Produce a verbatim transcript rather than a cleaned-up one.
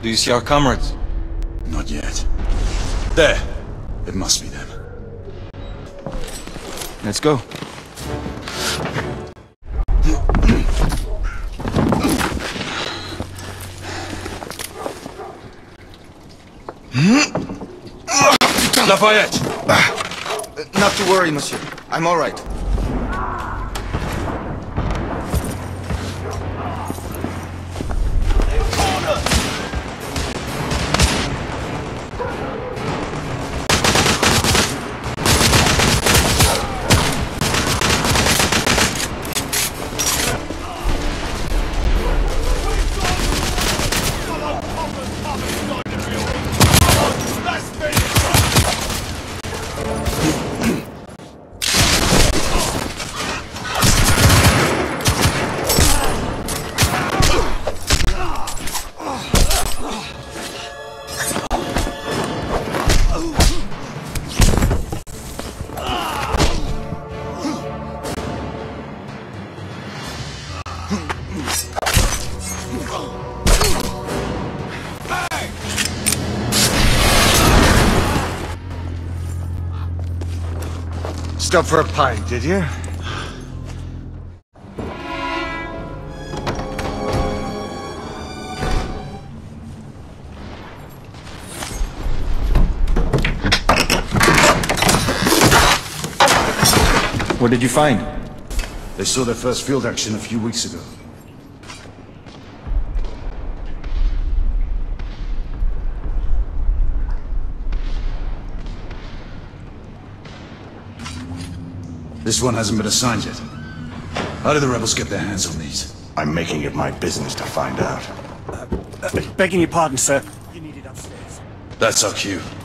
Do you see our comrades? Not yet. There! It must be them. Let's go. Lafayette! Not to worry, monsieur. I'm all right. Stop for a pint, did you? What did you find? They saw their first field action a few weeks ago. This one hasn't been assigned yet. How did the rebels get their hands on these? I'm making it my business to find out. Uh, uh, begging your pardon, sir. You need it upstairs. That's our cue.